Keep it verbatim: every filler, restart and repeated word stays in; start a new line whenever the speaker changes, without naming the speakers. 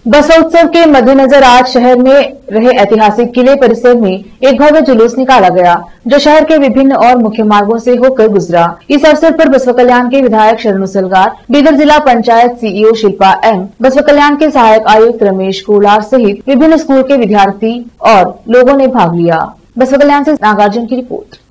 बसोत्सव के मद्देनजर आज शहर में रहे ऐतिहासिक किले परिसर में एक भव्य जुलूस निकाला गया, जो शहर के विभिन्न और मुख्य मार्गों से होकर गुजरा। इस अवसर पर बसवा कल्याण के विधायक शरणु सलगार, बीदर जिला पंचायत सीईओ शिल्पा एम, बसवा कल्याण के सहायक आयुक्त रमेश कोलार सहित विभिन्न स्कूल के विद्यार्थी और लोगों ने भाग लिया। बसवा कल्याण से नागार्जुन की रिपोर्ट।